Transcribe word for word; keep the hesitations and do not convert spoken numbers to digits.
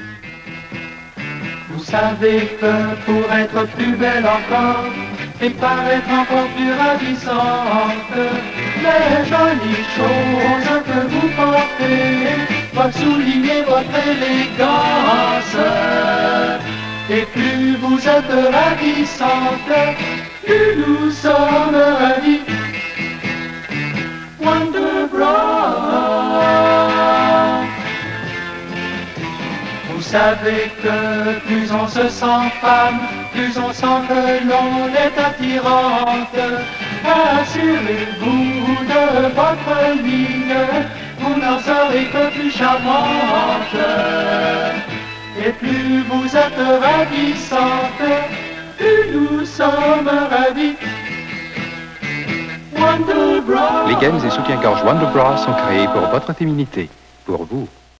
Vous savez que pour être plus belle encore et paraître encore plus ravissante, les jolies choses que vous portez doivent souligner votre élégance. Et plus vous êtes ravissante, plus nous sommes ravis. Wonderbra. Vous savez que plus on se sent femme, plus on sent que l'on est attirante. Assurez-vous de votre ligne, vous n'en serez que plus charmante. Et plus vous êtes ravissante, plus nous sommes ravis. Les gaines et soutiens-gorge Wonderbra sont créés pour votre féminité, pour vous.